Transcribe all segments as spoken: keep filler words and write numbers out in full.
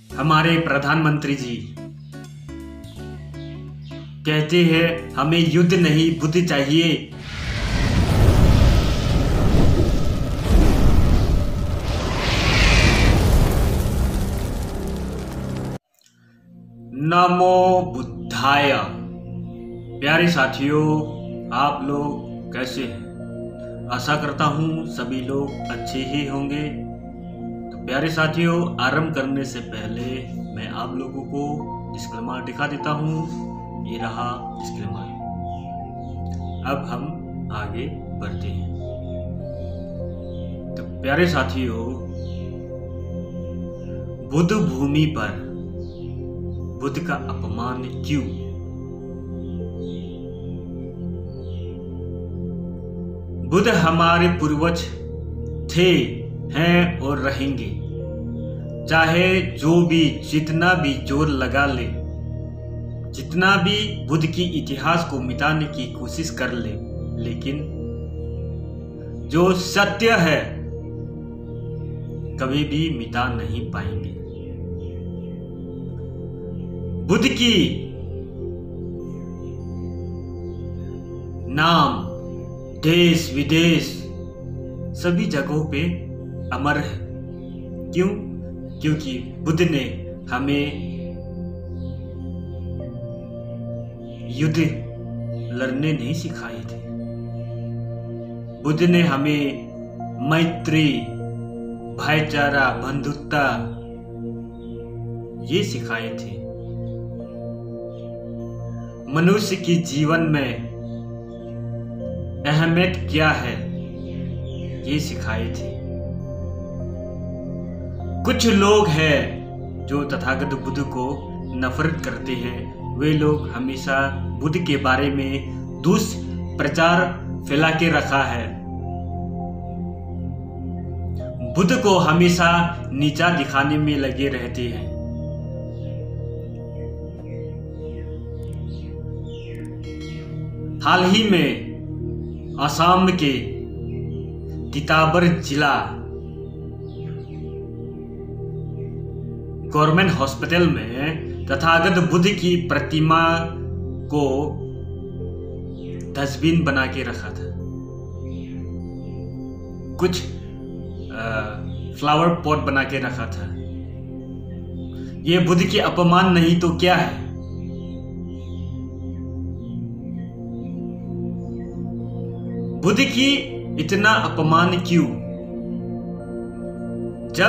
हमारे प्रधानमंत्री जी कहते हैं हमें युद्ध नहीं बुद्ध चाहिए। नमो बुद्धाय। प्यारे साथियों, आप लोग कैसे हैं? आशा करता हूँ सभी लोग अच्छे ही होंगे। तो प्यारे साथियों, आरंभ करने से पहले मैं आप लोगों को डिस्क्लेमर दिखा देता हूँ। ये रहा डिस्क्लेमर। अब हम आगे बढ़ते हैं। तो प्यारे साथियों, बुद्ध भूमि पर बुद्ध का अपमान क्यों? बुद्ध हमारे पूर्वज थे, हैं और रहेंगे। चाहे जो भी जितना भी जोर लगा ले, जितना भी बुद्ध की इतिहास को मिटाने की कोशिश कर ले, लेकिन जो सत्य है कभी भी मिटा नहीं पाएंगे। बुद्ध की नाम देश विदेश सभी जगहों पे अमर है। क्यों? क्योंकि बुद्ध ने हमें युद्ध लड़ने नहीं सिखाए थे। बुद्ध ने हमें मैत्री, भाईचारा, बंधुत्व ये सिखाए थे। मनुष्य की जीवन में अहमियत क्या है ये सिखाए थे। कुछ लोग हैं जो तथागत बुद्ध को नफरत करते हैं। वे लोग हमेशा बुद्ध के बारे में दुष्प्रचार फैला के रखा है। बुद्ध को हमेशा नीचा दिखाने में लगे रहते हैं। हाल ही में असम के तिताबर जिला गवर्नमेंट हॉस्पिटल में तथागत बुद्ध की प्रतिमा को डस्टबिन बना के रखा था। कुछ फ्लावर पॉट बना के रखा था। यह बुद्ध की अपमान नहीं तो क्या है? बुद्ध की इतना अपमान क्यों? जब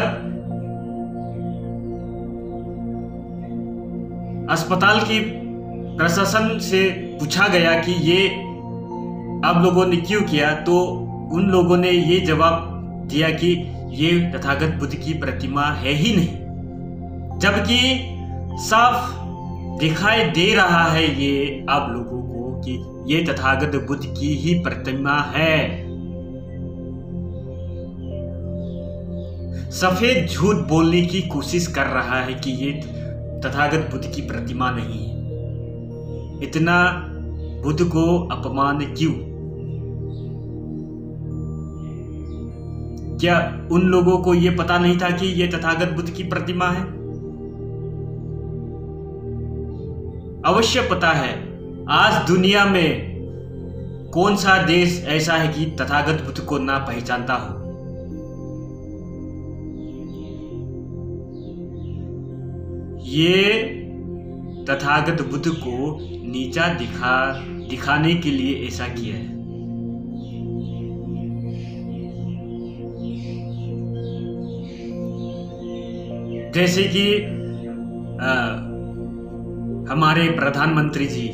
अस्पताल की प्रशासन से पूछा गया कि ये आप लोगों ने क्यों किया, तो उन लोगों ने ये जवाब दिया कि ये तथागत बुद्ध की प्रतिमा है ही नहीं। जबकि साफ दिखाई दे रहा है ये आप लोगों को कि ये तथागत बुद्ध की ही प्रतिमा है। सफेद झूठ बोलने की कोशिश कर रहा है कि ये तथागत बुद्ध की प्रतिमा नहीं है। इतना बुद्ध को अपमान क्यों? क्या उन लोगों को यह पता नहीं था कि यह तथागत बुद्ध की प्रतिमा है? अवश्य पता है। आज दुनिया में कौन सा देश ऐसा है कि तथागत बुद्ध को ना पहचानता हो? ये तथागत बुद्ध को नीचा दिखा दिखाने के लिए ऐसा किया है। जैसे कि आ, हमारे प्रधानमंत्री जी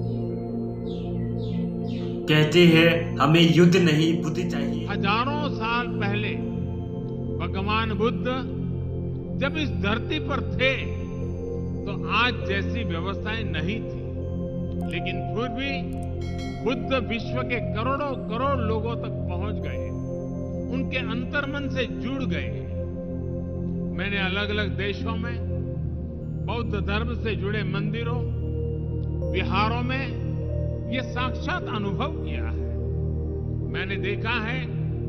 कहते हैं हमें युद्ध नहीं बुद्ध चाहिए। हजारों साल पहले भगवान बुद्ध जब इस धरती पर थे तो आज जैसी व्यवस्थाएं नहीं थी, लेकिन फिर भी बुद्ध विश्व के करोड़ों करोड़ लोगों तक पहुंच गए, उनके अंतर्मन से जुड़ गए। मैंने अलग अलग देशों में बौद्ध धर्म से जुड़े मंदिरों, विहारों में ये साक्षात अनुभव किया है। मैंने देखा है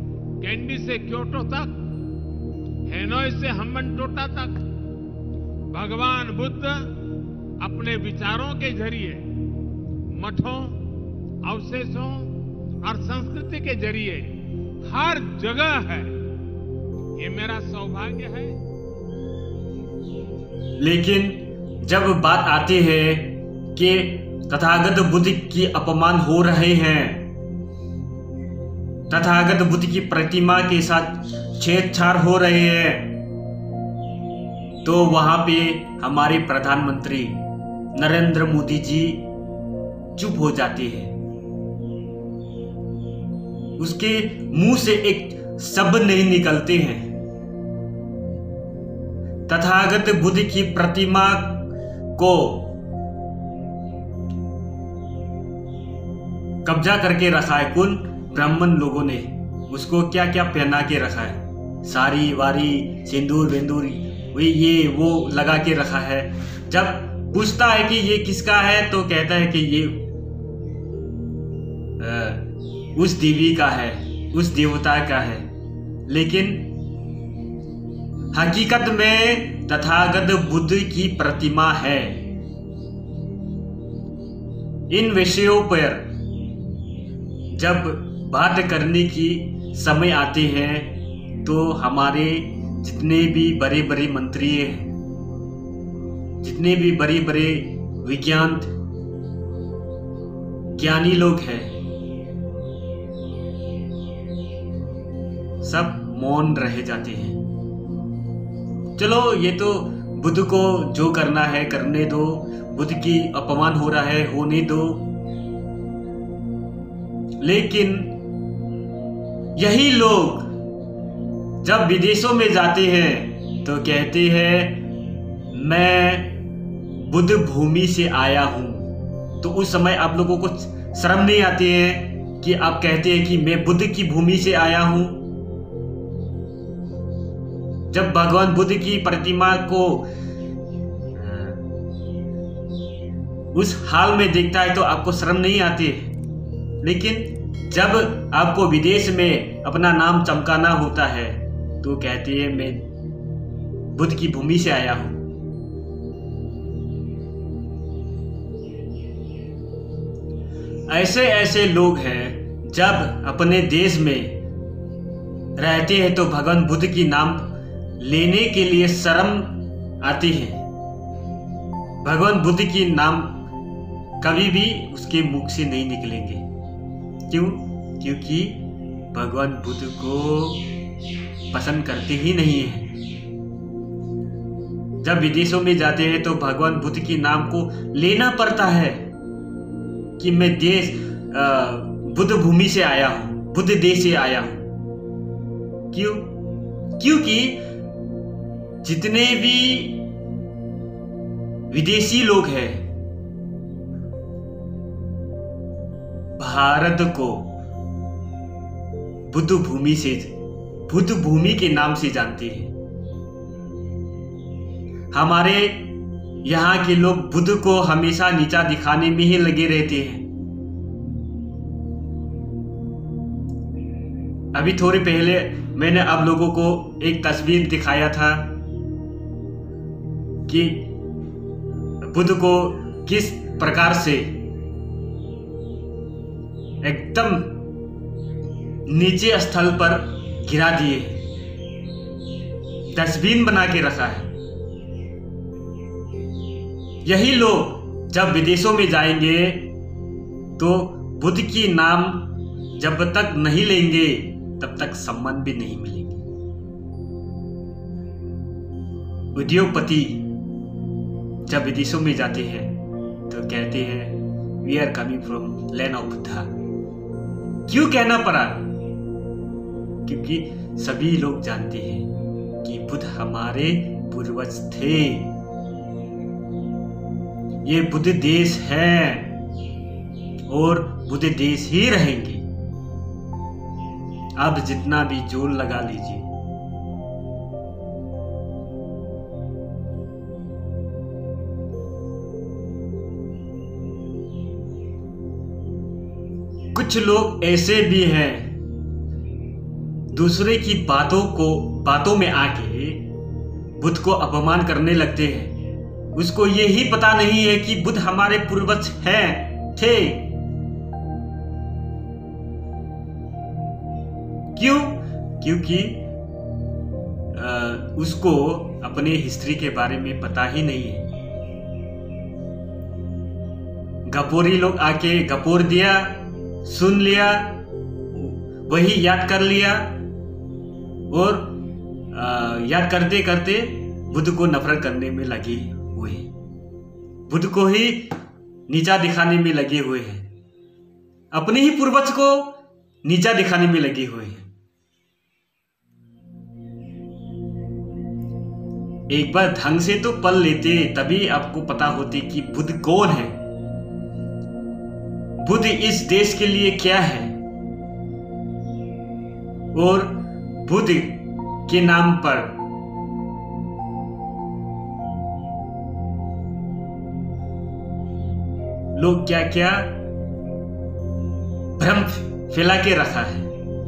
कैंडी से क्योटो तक, हेनोई से हम्बनटोटा तक, भगवान बुद्ध अपने विचारों के जरिए मठों, अवशेषों और संस्कृति के जरिए हर जगह है। ये मेरा सौभाग्य है। लेकिन जब बात आती है कि तथागत बुद्ध की अपमान हो रहे हैं, तथागत बुद्ध की प्रतिमा के साथ छेड़छाड़ हो रहे हैं, तो वहां पे हमारे प्रधानमंत्री नरेंद्र मोदी जी चुप हो जाते हैं। उसके मुंह से एक शब्द नहीं निकलते हैं। तथागत बुद्ध की प्रतिमा को कब्जा करके रखा है कौन? ब्राह्मण लोगों ने। उसको क्या क्या पहना के रखा है, साड़ी वारी, सिंदूर वेंदूर, ये वो लगा के रखा है। जब पूछता है कि ये किसका है तो कहता है कि ये आ, उस देवी का है, उस देवता का है। लेकिन हकीकत में तथागत बुद्ध की प्रतिमा है। इन विषयों पर जब बात करने की समय आते हैं तो हमारे जितने भी बड़े बड़े मंत्री हैं, जितने भी बड़े बड़े विज्ञान ज्ञानी लोग हैं, सब मौन रह जाते हैं। चलो ये तो बुद्ध को जो करना है करने दो, बुद्ध की अपमान हो रहा है होने दो। लेकिन यही लोग जब विदेशों में जाते हैं तो कहते हैं मैं बुद्ध भूमि से आया हूं। तो उस समय आप लोगों को शर्म नहीं आती है कि आप कहते हैं कि मैं बुद्ध की भूमि से आया हूं? जब भगवान बुद्ध की प्रतिमा को उस हाल में देखता है तो आपको शर्म नहीं आती है। लेकिन जब आपको विदेश में अपना नाम चमकाना होता है तो कहते हैं मैं बुद्ध की भूमि से आया हूं। ऐसे ऐसे लोग हैं जब अपने देश में रहते हैं तो भगवान बुद्ध की नाम लेने के लिए शर्म आती है। भगवान बुद्ध की नाम कभी भी उसके मुख से नहीं निकलेंगे। क्यों? क्योंकि भगवान बुद्ध को पसंद करते ही नहीं है। जब विदेशों में जाते हैं तो भगवान बुद्ध के नाम को लेना पड़ता है कि मैं देश बुद्ध भूमि से आया हूं, बुद्ध देश से आया हूं। क्यों? क्योंकि जितने भी विदेशी लोग हैं भारत को बुद्ध भूमि से, बुद्ध भूमि के नाम से जानते हैं। हमारे यहाँ के लोग बुद्ध को हमेशा नीचा दिखाने में ही लगे रहते हैं। अभी थोड़ी पहले मैंने आप लोगों को एक तस्वीर दिखाया था कि बुद्ध को किस प्रकार से एकदम नीचे स्थल पर गिरा दिए, डस्टबिन बना के रखा है। यही लोग जब विदेशों में जाएंगे तो बुद्ध की नाम जब तक नहीं लेंगे तब तक सम्मान भी नहीं मिलेंगे। उद्योगपति जब विदेशों में जाते हैं तो कहते हैं we are coming from land of Buddha. क्यों कहना पड़ा? क्योंकि सभी लोग जानते हैं कि बुद्ध हमारे पूर्वज थे। ये बुद्ध देश है और बुद्ध देश ही रहेंगे। अब जितना भी जोर लगा लीजिए। कुछ लोग ऐसे भी हैं दूसरे की बातों को बातों में आके बुद्ध को अपमान करने लगते हैं। उसको ये ही पता नहीं है कि बुद्ध हमारे पूर्वज हैं थे। क्यों? क्योंकि आ, उसको अपने हिस्ट्री के बारे में पता ही नहीं है। गपोरी लोग आके गपोर दिया, सुन लिया, वही याद कर लिया और आ, याद करते करते बुद्ध को नफरत करने में लगे हुए हैं, बुद्ध को ही नीचा दिखाने में लगे हुए हैं, अपने ही पूर्वज को नीचा दिखाने में लगे हुए हैं। एक बार ढंग से तो पढ़ लेते, तभी आपको पता होती कि बुद्ध कौन है, बुद्ध इस देश के लिए क्या है, और बुद्ध के नाम पर लोग क्या क्या भ्रम फैला के रखा है।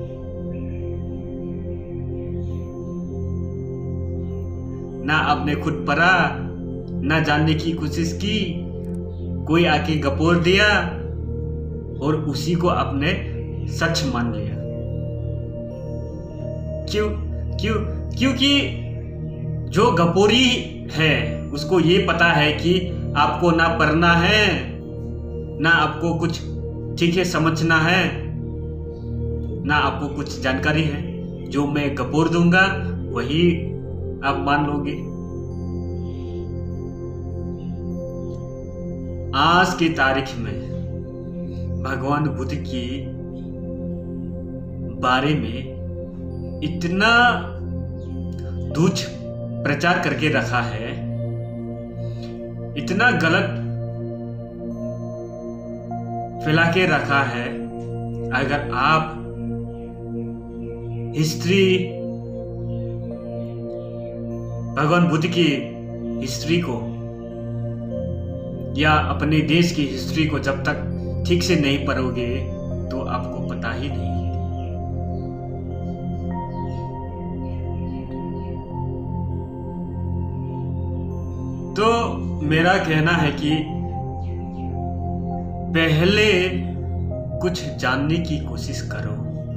ना आपने खुद पढ़ा, ना जानने की कोशिश की, कोई आके गपोर दिया और उसी को आपने सच मान लिया। क्यों? क्यों? क्योंकि जो गपोरी है उसको ये पता है कि आपको ना पढ़ना है, ना आपको कुछ ठीक है समझना है, ना आपको कुछ जानकारी है। जो मैं गपोर दूंगा वही आप मान लोगे। आज की तारीख में भगवान बुद्ध की बारे में इतना तुच्छ प्रचार करके रखा है, इतना गलत फैला के रखा है। अगर आप हिस्ट्री, भगवान बुद्ध की हिस्ट्री को या अपने देश की हिस्ट्री को जब तक ठीक से नहीं पढ़ोगे तो आपको पता ही नहीं। तो मेरा कहना है कि पहले कुछ जानने की कोशिश करो,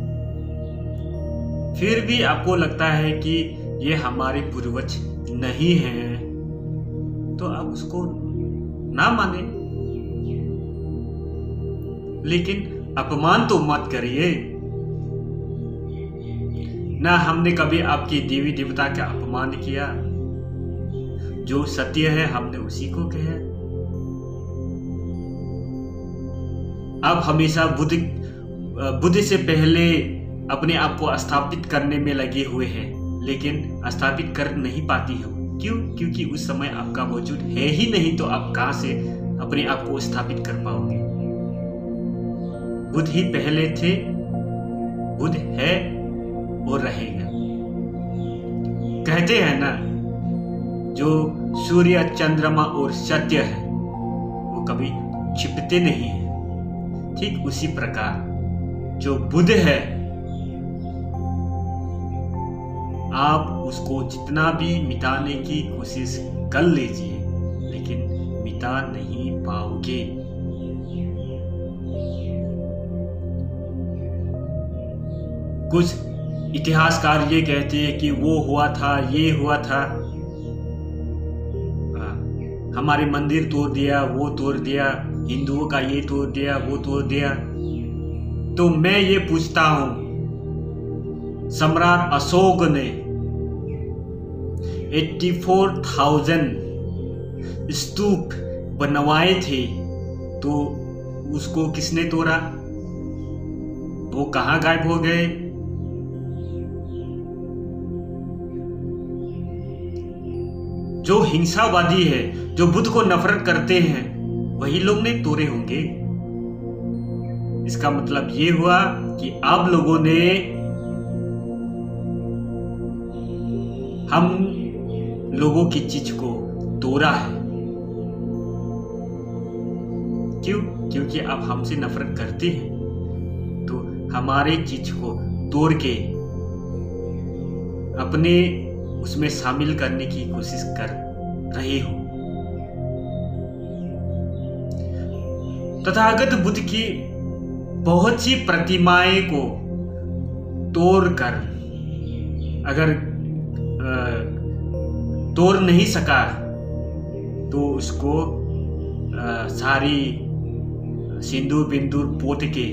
फिर भी आपको लगता है कि ये हमारे पूर्वज नहीं हैं तो आप उसको ना माने, लेकिन अपमान तो मत करिए ना। हमने कभी आपकी देवी देवता का अपमान किया? जो सत्य है हमने उसी को कहा। अब हमेशा बुद्ध बुद्ध से पहले अपने आप को स्थापित करने में लगे हुए हैं, लेकिन स्थापित कर नहीं पाती हो। क्यों? क्योंकि उस समय आपका वजूद है ही नहीं, तो आप कहां से अपने आप को स्थापित कर पाओगे? बुद्ध ही पहले थे, बुद्ध है और रहेगा। कहते हैं ना, जो सूर्य, चंद्रमा और सत्य है वो कभी छिपते नहीं है। ठीक उसी प्रकार जो बुद्ध है, आप उसको जितना भी मिटाने की कोशिश कर लीजिए, लेकिन मिटा नहीं पाओगे। कुछ इतिहासकार ये कहते हैं कि वो हुआ था, ये हुआ था, हमारे मंदिर तोड़ दिया, वो तोड़ दिया, हिंदुओं का ये तोड़ दिया, वो तोड़ दिया। तो मैं ये पूछता हूं, सम्राट अशोक ने चौरासी हज़ार स्तूप बनवाए थे, तो उसको किसने तोड़ा? वो कहां गायब हो गए? जो हिंसावादी है, जो बुद्ध को नफरत करते हैं, वही लोग ने तोड़े होंगे। इसका मतलब ये हुआ कि आप लोगों ने हम लोगों की चीज को तोड़ा है। क्यों? क्योंकि आप हमसे नफरत करते हैं, तो हमारे चीज को तोड़ के अपने उसमें शामिल करने की कोशिश कर रहे हो। तथागत बुद्ध की बहुत सी प्रतिमाएं को तोड़कर, अगर तोड़ नहीं सका तो उसको आ, सारी सिंदूर बिंदूर पोत के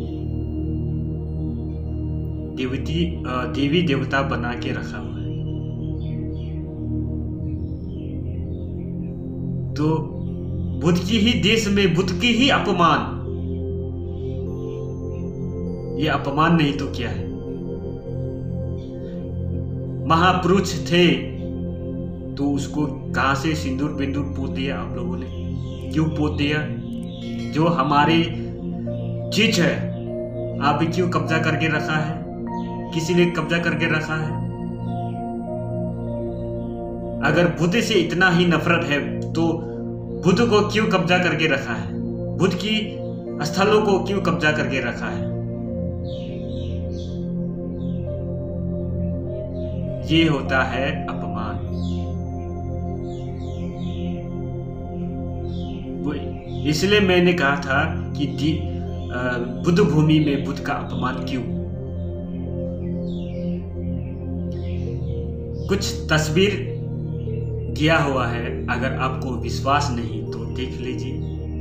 देवती देवी देवता बना के रखा हुआ है। तो बुद्ध की ही देश में बुद्ध की ही अपमान, ये अपमान नहीं तो क्या है? महापुरुष थे तो उसको कहां से सिंदूर बिंदूर पोत दिया आप लोगों ने? क्यों पोत दिया? जो हमारे चीज है आप भी क्यों कब्जा करके रखा है? किसी ने कब्जा करके रखा है? अगर बुद्ध से इतना ही नफरत है तो बुद्ध को क्यों कब्जा करके रखा है? बुद्ध की स्थलों को क्यों कब्जा करके रखा है? ये होता है अपमान। इसलिए मैंने कहा था कि बुद्ध भूमि में बुद्ध का अपमान क्यों? कुछ तस्वीर दिया हुआ है, अगर आपको विश्वास नहीं तो देख लीजिए।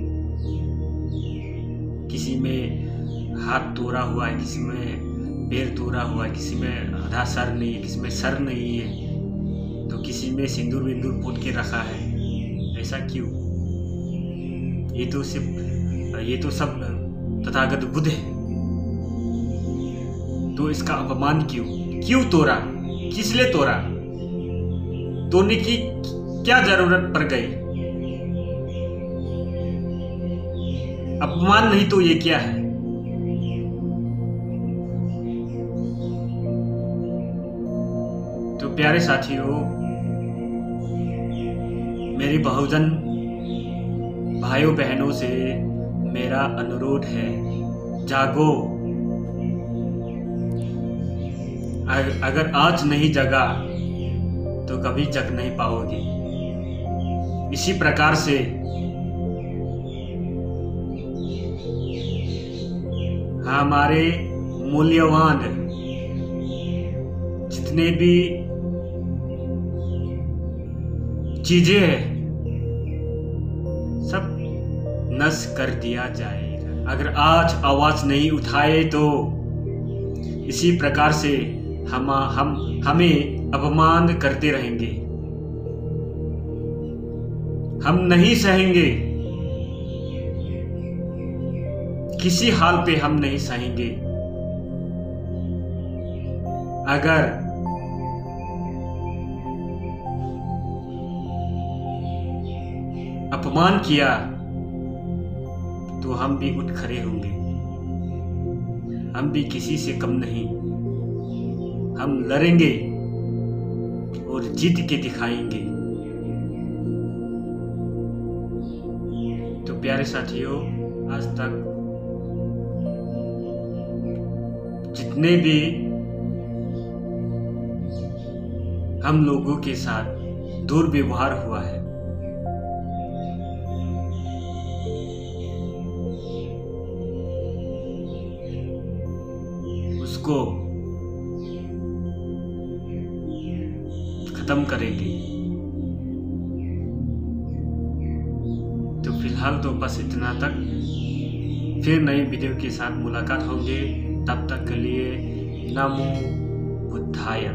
किसी में हाथ तोड़ा हुआ है, किसी में पैर तोड़ा हुआ है, किसी में आधा सर नहीं है, किसी में सर नहीं है, तो किसी में सिंदूर बिंदूर पोत के रखा है। ऐसा क्यों? ये तो सिर्फ ये तो सब तथागत बुद्ध है, तो इसका अपमान क्यों? क्यों तोड़ा? किस लिए तोड़ा? तोड़ने की क्या जरूरत पड़ गई? अपमान नहीं तो ये क्या है? तो प्यारे साथियों, मेरी बहुजन भाइयों बहनों से मेरा अनुरोध है, जागो। अगर आज नहीं जगा तो कभी जग नहीं पाओगे। इसी प्रकार से हमारे मूल्यवान जितने भी चीजें हैं सब नष्ट कर दिया जाएगा। अगर आज आवाज नहीं उठाए तो इसी प्रकार से हम हम हमें अपमान करते रहेंगे। हम नहीं सहेंगे, किसी हाल पे हम नहीं सहेंगे। अगर अपमान किया तो हम भी उठ खड़े होंगे। हम भी किसी से कम नहीं, हम लड़ेंगे और जीत के दिखाएंगे। तो प्यारे साथियों, आज तक जितने भी हम लोगों के साथ दुर्व्यवहार हुआ है, उसको खत्म करेंगे। तो फिलहाल तो बस इतना तक। फिर नई वीडियो के साथ मुलाकात होंगे। तब तक के लिए नमो बुद्धाय।